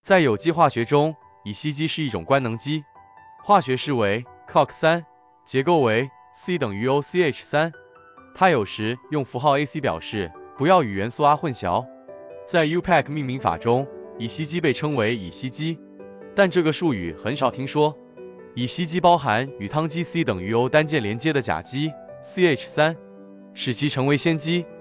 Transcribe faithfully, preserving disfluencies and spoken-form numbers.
在有机化学中，乙烯基是一种官能基，化学式为 C O C 三， 结构为 C 等于 O C H 三。它有时用符号 A C 表示，不要与元素 R 混淆。在 U P A C 命名法中，乙烯基被称为乙烯基，但这个术语很少听说。乙烯基包含与羟基 C 等于 O 单键连接的甲基 C H 三，使其成为酰基。